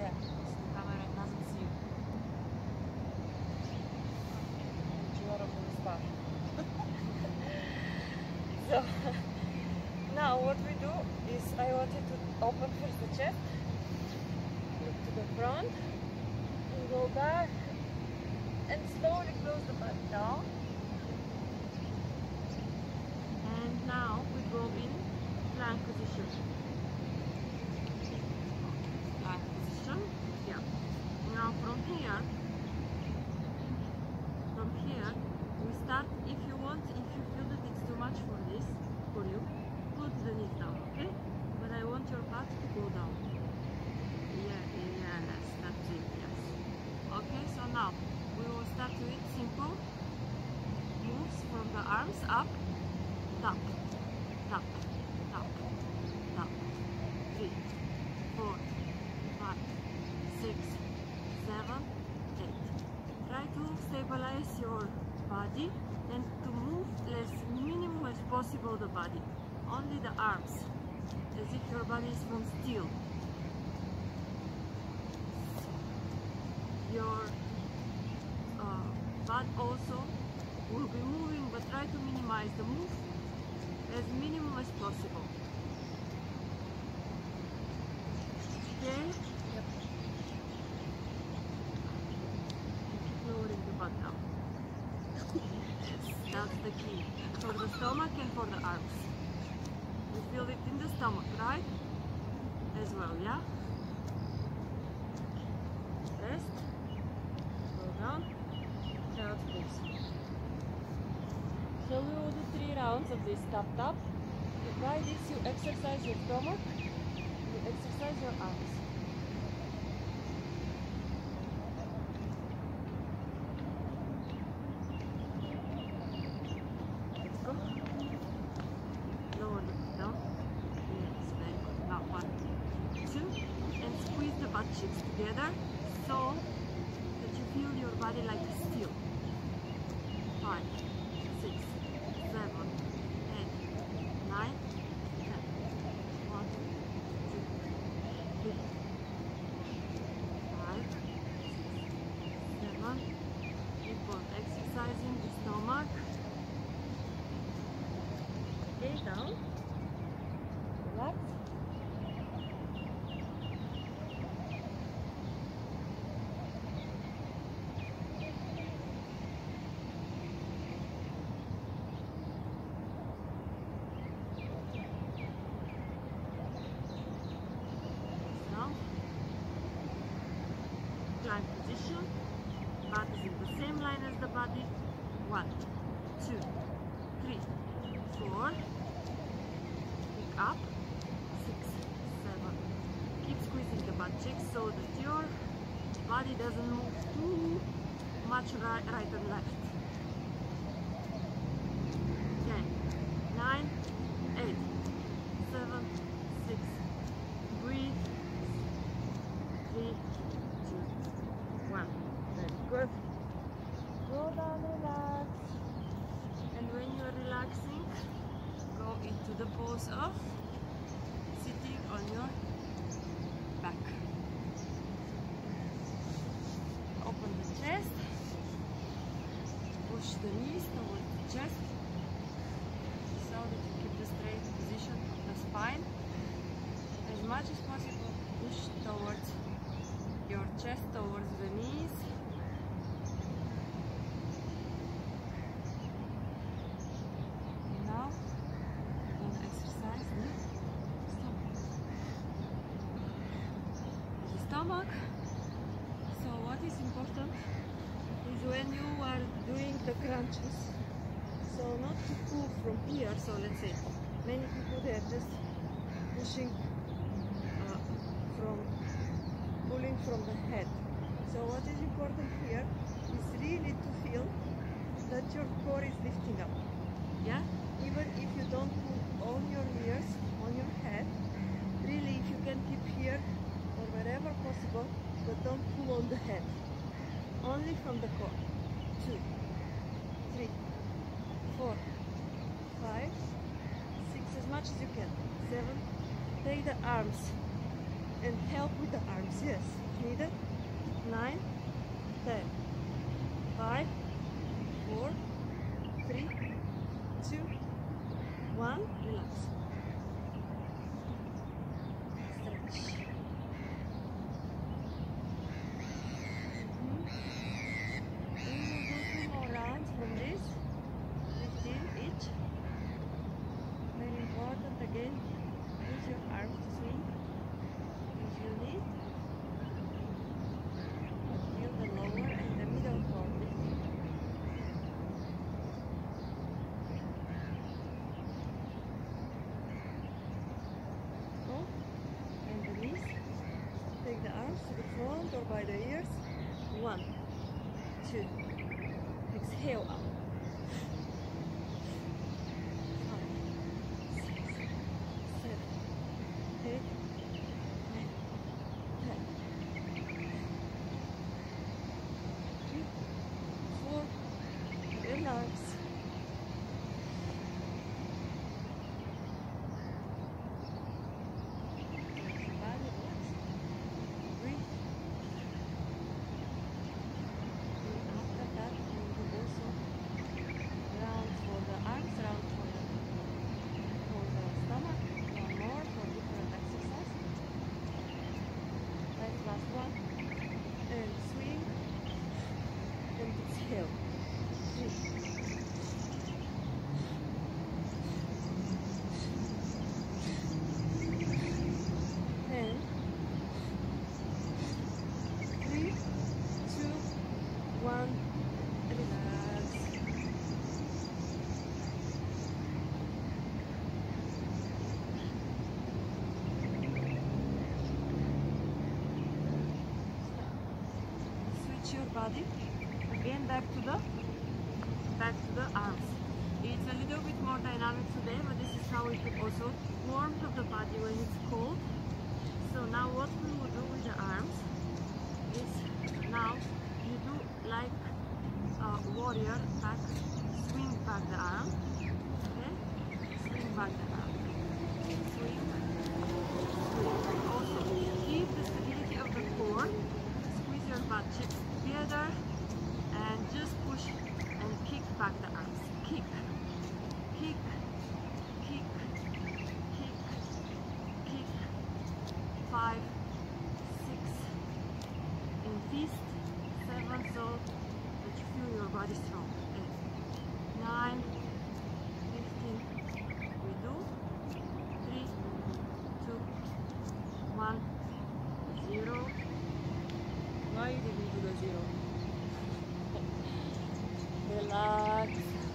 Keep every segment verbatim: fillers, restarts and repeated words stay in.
there, so the camera doesn't see you. You are on the spot. So now what we do is I wanted to open first the chest, look to the front, and go back, and slowly close the back down. And now we go in plank position. Plank position, yeah. Now from here, from here, we start. If you want, if you feel that it's too much for this, for you, put the knees down, okay? But I want your butt to go down. Yeah, yes, that's it, yes. Okay, so now we will start with simple moves from the arms up, tap, tap, tap, tap. Three, four, five, six, seven, eight. Try to stabilize your body and to move as minimum as possible the body. Only the arms, as if your body is from steel. Your uh, butt also will be moving, but try to minimize the move as minimum as possible. Okay? Yep. Keep lowering the butt down. That's the key. For the stomach and for the arms. You feel it in the stomach, right? As well, yeah? Rest. Go down. Out, please. So we will do three rounds of this tap tap. By this you exercise your stomach, you exercise your arms. Lower the down. Yes, very good. Now one, two, and squeeze the butt cheeks together so that you feel your body like steel. Five, six, seven, eight, nine, ten. One, two, three, five, six, seven. Keep on exercising the stomach. Okay, down. Relax. Now, plank position. Butt is in the same line as the body. One, two, three, four. Pick up. Six, seven. Keep squeezing the butt cheeks so that your body doesn't move too much right, right and left. Ten, nine, eight, seven, six. Breathe. Three, two, one. Very good. Go down, relax. And when you are relaxing, go into the pose of sitting on your back. Open the chest. Push the knees towards the chest so that you keep the straight position of the spine. As much as possible, push towards your chest, towards the knees. And now, we're going to exercise the stomach. The stomach. So what is important is when you are doing the crunches, so not to pull from here. So let's say many people, they are just pushing uh, from pulling from the head. So what is important here is really to feel that your core is lifting up. Yeah? Even if you don't pull on your ears, on your head, really if you can keep here or wherever possible, but don't pull on the head. Only from the core. Two, three, four, five, six, as much as you can. Seven. Take the arms and help with the arms. Yes, needed. Nine, ten. Five, four, three, two, one. Relax. Stretch. Mm-hmm. We will do two more rounds from this. fifteen each. Very important again. Use your arms to swing if you need. Feel the lower and the middle core lifting. Go. And the knees. Take the arms to the front or by the ears. One, two. Exhale out. Relax. Body relax. Breathe. And after that, we will also round for the arms, round for the, for the stomach. One more for different exercise. Right, last one. And swing. And exhale. Ten, three, two, one, relax. Switch your body again back to the back to the arms. It's a little bit more dynamic today, but this is how we could also warm up the body when it's cold. So now what we will do with the arms is now you do like a warrior back, swing back the arm, okay? Swing back the arm, swing, swing. Also keep the stability of the core, squeeze your butt cheeks together and just push and kick back the arms. Kick, kick, kick, kick, kick. Five, six, and fist. Seven, so that you feel your body strong. Eight, nine, fifteen. We do. Three, two, one, zero. Why did we do the zero? Relax.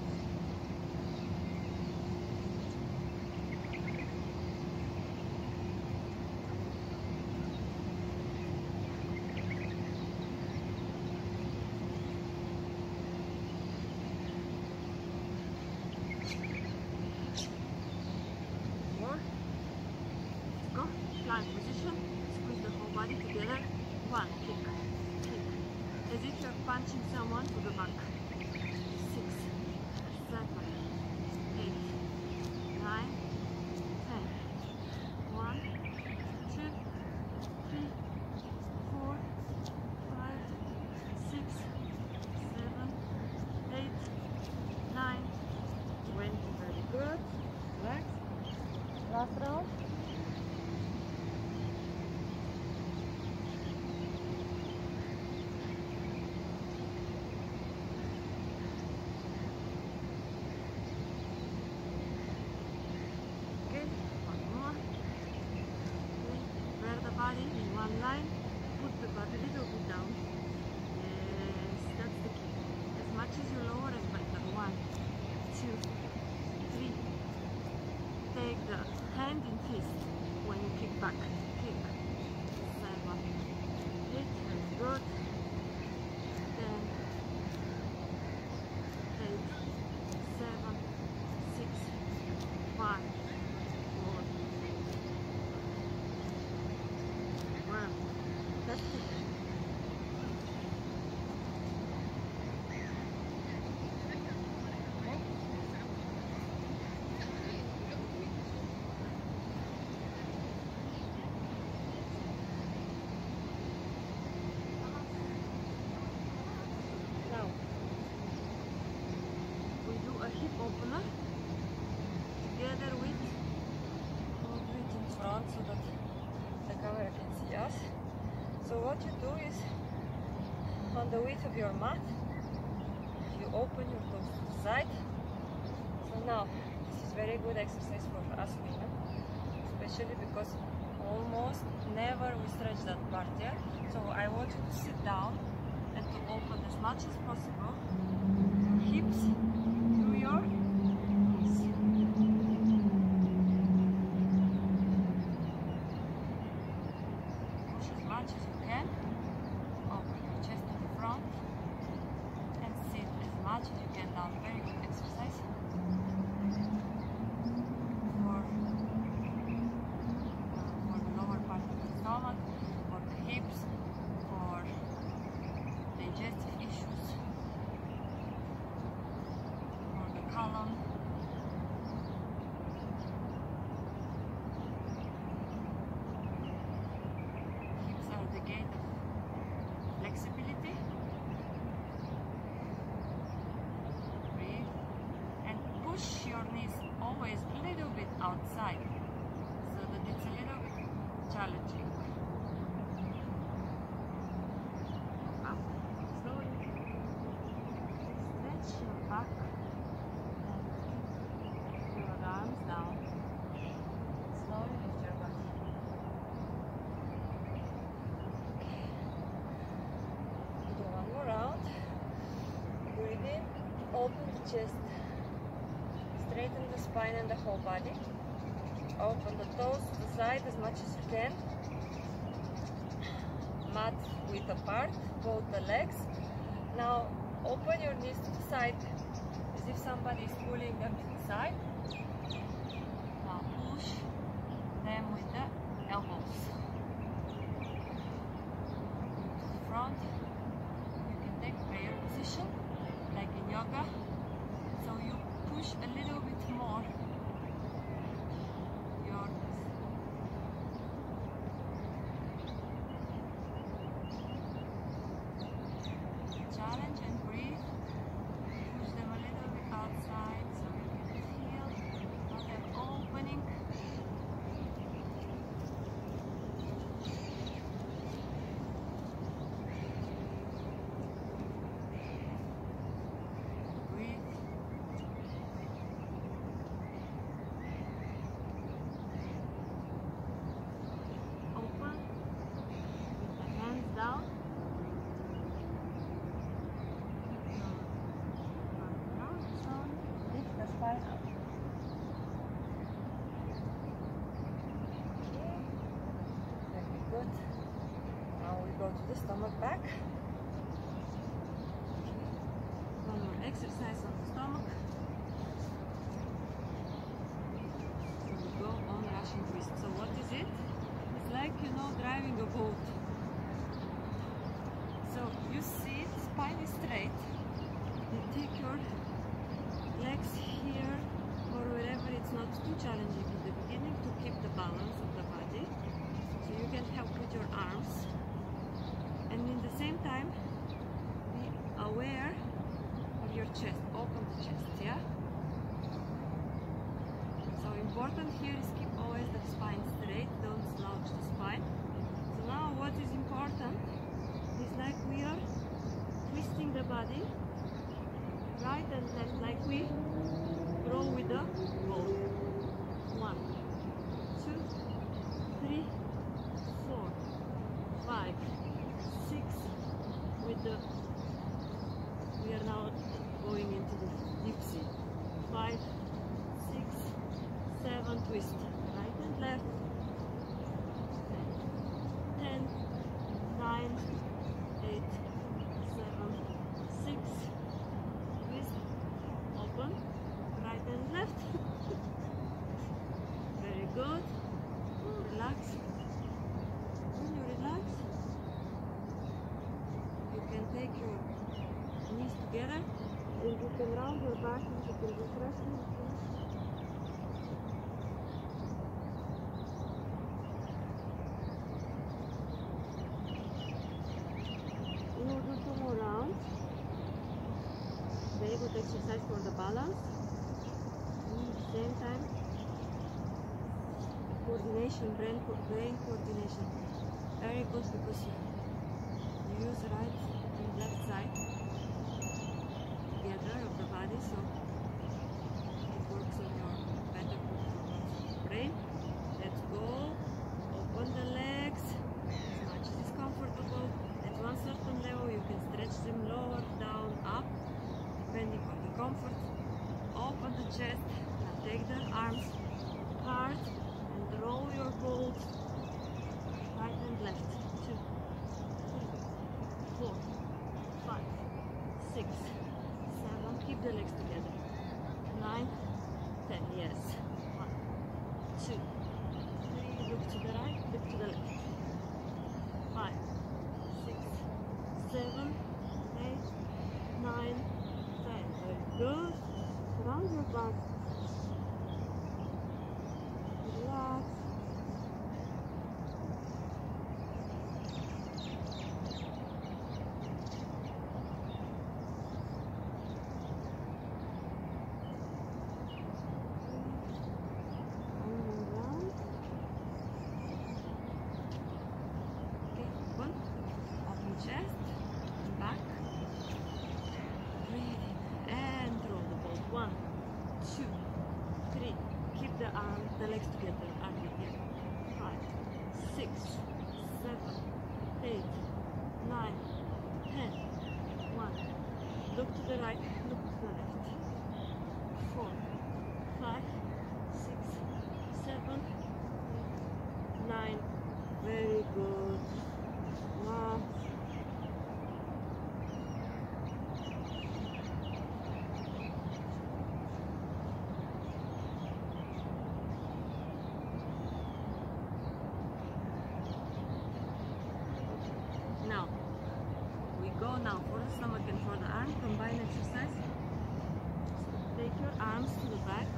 More. Go. Plank position. Squeeze the whole body together. One. Kick. Kick. As if you're punching someone to the back. Six, seven, eight, nine, ten. One, two, three, four, five, six, seven, eight, nine, twenty. Very good. Relax. Last round. Body in one line, put the butt a little bit down. Yes, that's the key. As much as you lower, as better. One, two, three. Take the hand in fist when you kick back. Kick. Seven, eight. Very good. Ten, eight, seven, six, five. That's it. us. So what you do is, on the width of your mat, you open your toes to the side. So now, this is very good exercise for us women, especially because almost never we stretch that part, yeah? So I want you to sit down and to open as much as possible your hips through your knees. Push as much as you can. Open your chest to the front and sit as much as you can down. Very good exercise for, uh, for the lower part of the stomach, for the hips, for digestive issues, for the colon. Hips are the gate of flexibility. Breathe and push your knees always a little bit outside so that it's a little bit challenging. Up, slowly stretch your back and keep your arms down. Slowly lift your back. Do one more round. Breathe in, open the chest, straighten the spine and the whole body. Open the toes to the side as much as you can. Mat width apart, both the legs. Now open your knees to the side as if somebody is pulling them to the side. Now push them with the elbows to the front. You can take prayer position like in yoga. So you push a little bit more your knees. Challenge and breathe. Push them a little bit outside so you can feel how they're opening. Breathe. Open with the hands down. Lift the spine up. Okay, very good. Now we go to the stomach back. One more exercise on the stomach. So we go on Russian twist. So what is it? It's like, you know, driving a boat. So you sit, spine is straight. You take your legs here or wherever it's not too challenging in the beginning to keep the balance of the body. So you can help with your arms. And in the same time, be aware of your chest. Open the chest, yeah? So important here is keep always the spine straight. Don't slouch the spine. So now what is important is like we are twisting the body right and left, like we roll with the ball. One, two, three, four, five, six. With the, we are now going into the dipsy. Five, six, seven, twist. Right and left. Ten, nine, eight, seven, six. Twist, open, right and left. Very good. Relax. When you relax, you can take your knees together and you can round your back and you can refresh it. We will do two more rounds. Very good exercise for the balance. And at the same time, coordination, brain, co brain coordination. very good because you, you use right and left side together of the body, so it works on your better performance brain. Let's go. Open the legs as much as is comfortable. At one certain level you can stretch them lower, down, up, depending on the comfort. Open the chest. Now take the arms hard and roll your boat right and left. Two, three, four, five, six, seven. Keep the legs together. Nine, ten. Yes. One, two, three. Look to the right. Look to the left. Five, six, seven, eight, nine, ten. Very good. Round your back. Relax. Chest and back. Breathe in and roll the boat. One, two, three. Keep the arm, the legs together. Arm here. Five, six, seven, eight, nine, ten. One. Look to the right. Look to the left. Four, five, six, seven, eight, nine. Very good. Wow. Now, we go now for the stomach and for the arm, combine exercise. So take your arms to the back,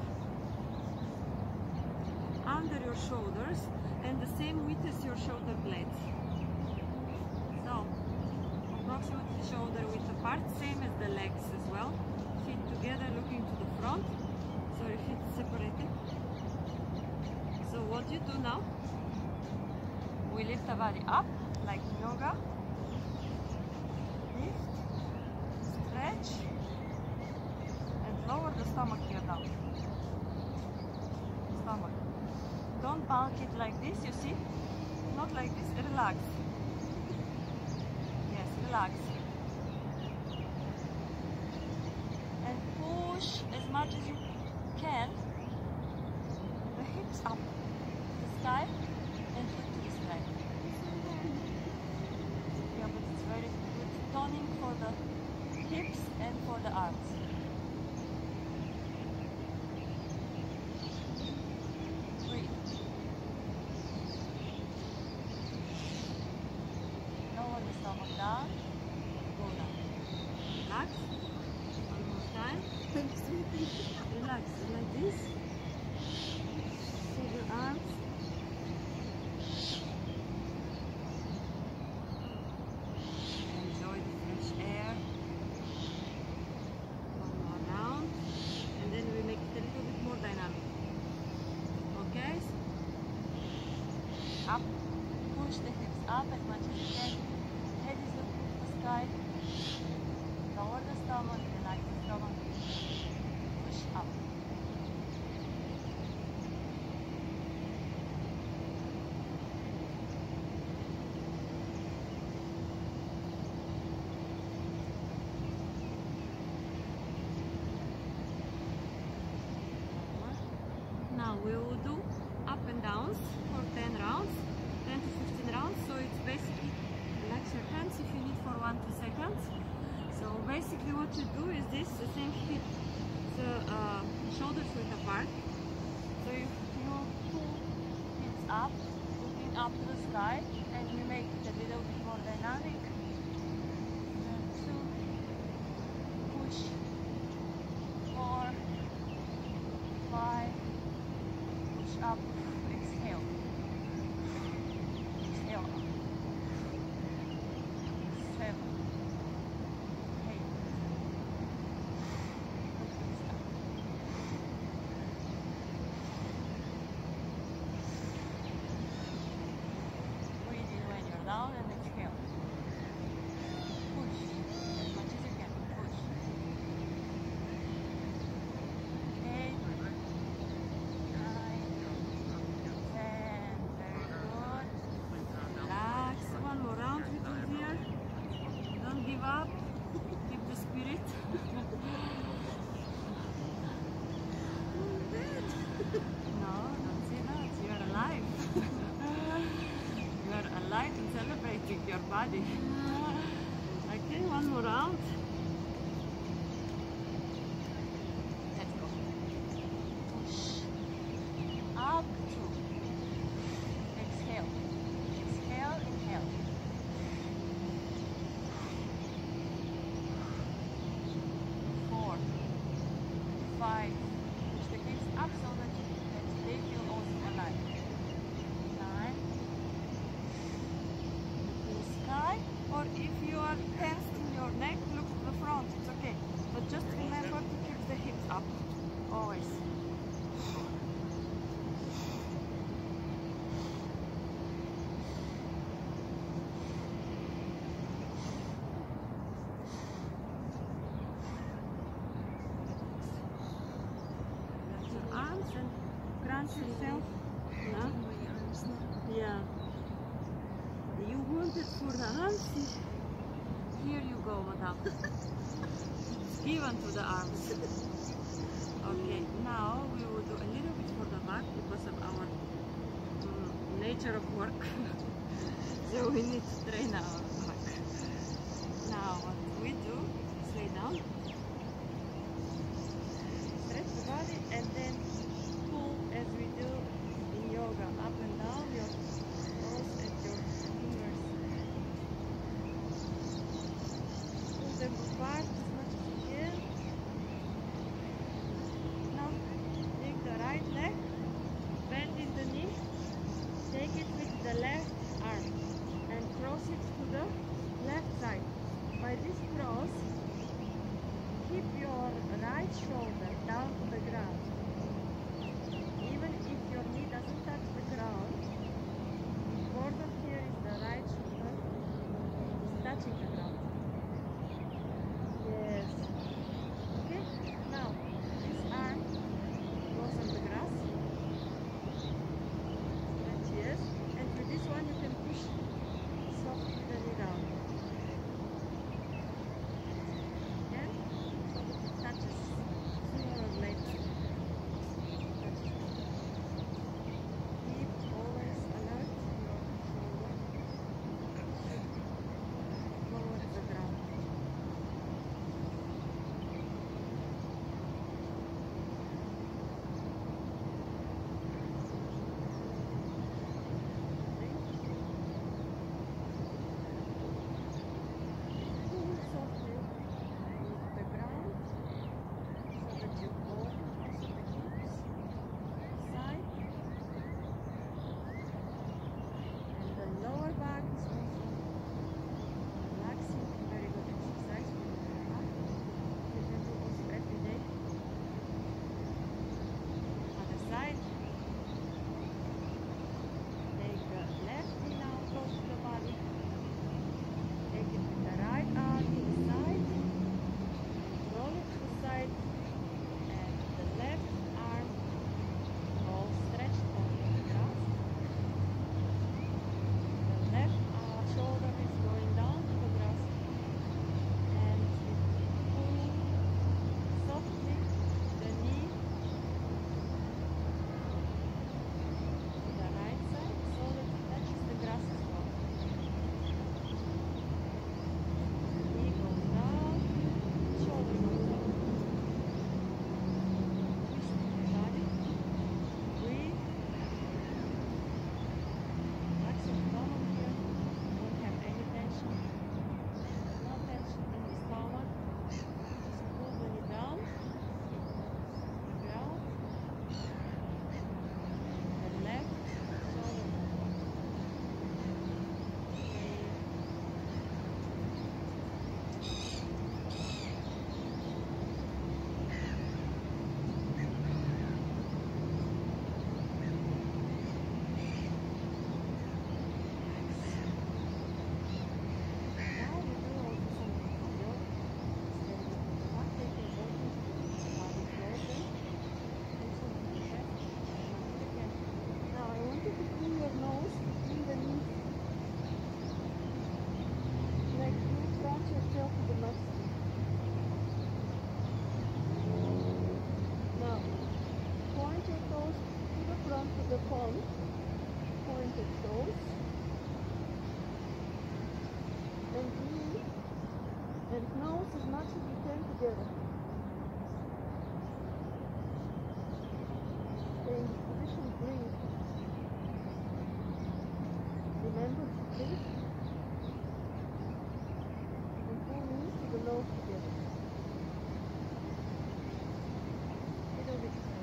under your shoulders, and the same width as your shoulder blades. So, approximately shoulder width apart, same as the legs as well. Feet together looking to the front, sorry, feet separated. So what you do now, we lift the body up like in yoga. Lift, stretch, and lower the stomach here down. Stomach. Don't bulk it like this, you see? Not like this, relax. Yes, relax. And push as much as you can the hips up to the sky and foot to the sky. Yeah, but it's very good toning for the hips and for the arms. Breathe. Lower the stomach down. Go down. Relax. One more time. Relax. Like this. See the arms. Enjoy the fresh air. One more round. And then we make it a little bit more dynamic. Okay? Up. Push the hips up as much as you can. Head is looking to the sky. Lower the stomach. Relax the stomach. Push up. Now we will do up and downs for ten rounds, ten to fifteen rounds. So it's basically relax your hands if you need for one to two seconds. So basically what you do is this, the same hip, the uh, shoulders width apart. So you, you pull hips up, looking up to the sky, and we make it a little bit more dynamic. And two, push, four, five, push up, exhale, exhale up, seven, eight, breathe in when you're body. Okay, one more round. Let's go. Push. Up, two. Exhale. Exhale, inhale. Four. Five. Push the hips up so that, that they feel also alive. Nine. Blue sky. Or if you are tensed in your neck, look to the front. It's okay. But just remember to keep the hips up. Always. Arms and crunch yourself. Yeah. Yeah. You want it for the arms? Here you go, madam. It's given to the arms. Okay, now we will do a little bit for the back because of our um, nature of work. So we need to train our back. Now what we do, lay down. Stretch the body and then pull as we do in yoga, up and down your toes and your fingers. Pull them apart as much as you can. Now take the right leg, bend in the knee, take it with the left arm and cross it to the left side. By this cross, keep your right shoulder down to the ground. Even if your knee doesn't touch the ground, important here is the right shoulder is touching the ground. Yes. Okay, now this arm goes on the grass. Stretch, yes. And with this one you can push softly the knee down. Again, so that it touches sooner or later. together. Stay in this position, breathe. Remember to breathe. And pull knees to the nose together. Little bit higher.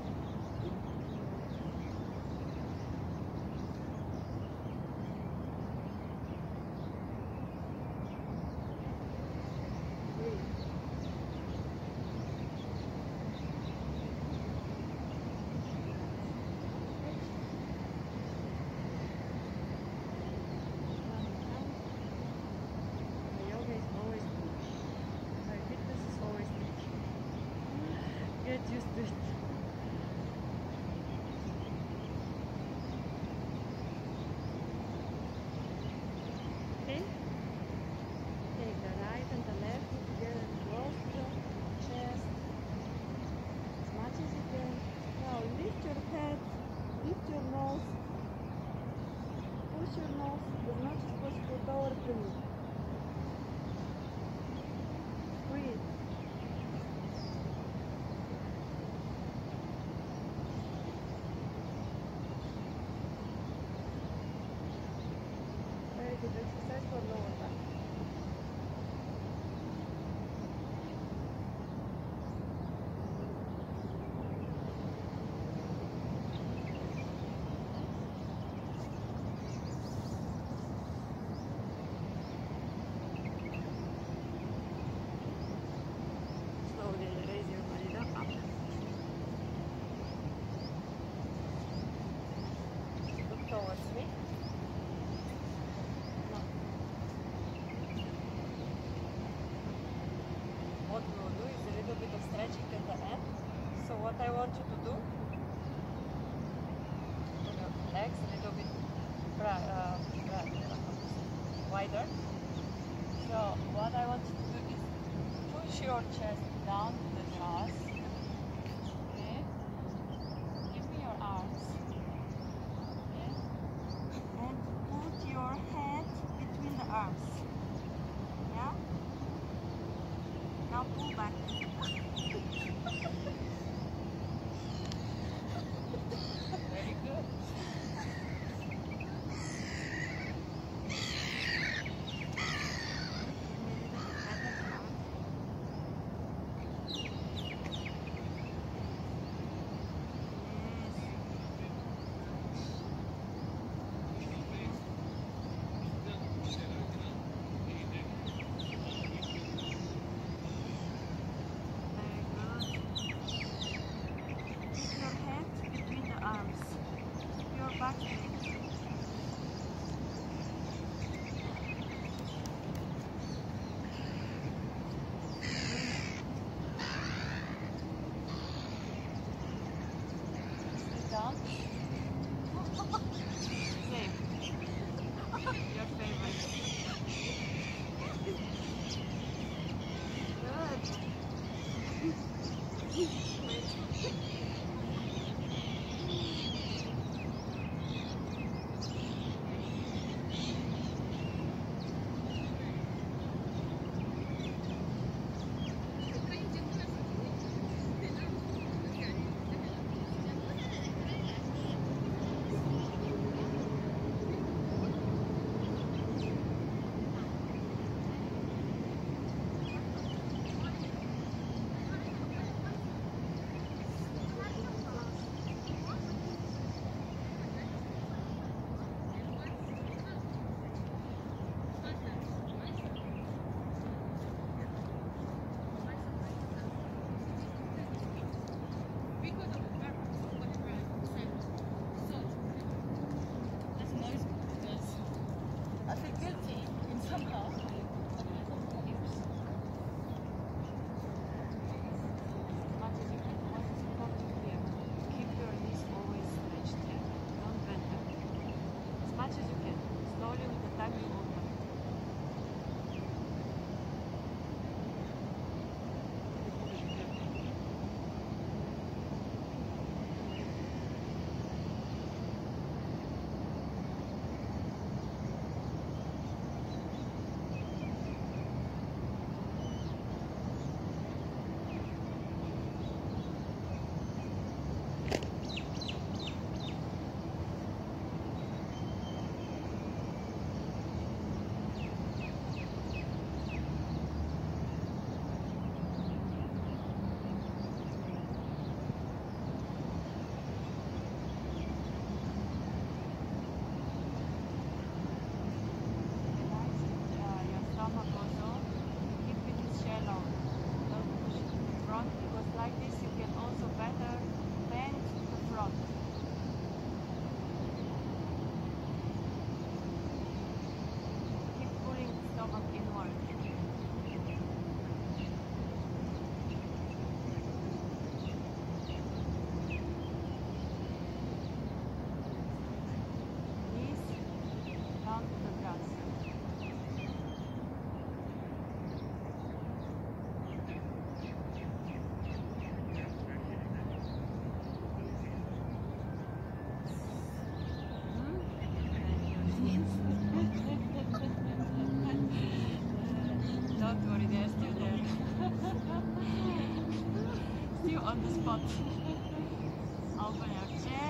Get used to it. Okay? Take the right and the left together close to the chest as much as you can. Now lift your head, lift your nose, push your nose as much as possible towards the knee. Breathe. Good exercise for lower back. Slowly raise your body up. Look towards me. What we will do is a little bit of stretching at the end. So what I want you to do, put your legs a little bit uh, wider. So what I want you to do is push your chest down to the grass. Okay? Give me your arms. Okay? And put your head between the arms. Yeah? Now pull back. Very good. they're still there. Still on the spot. Open your chest.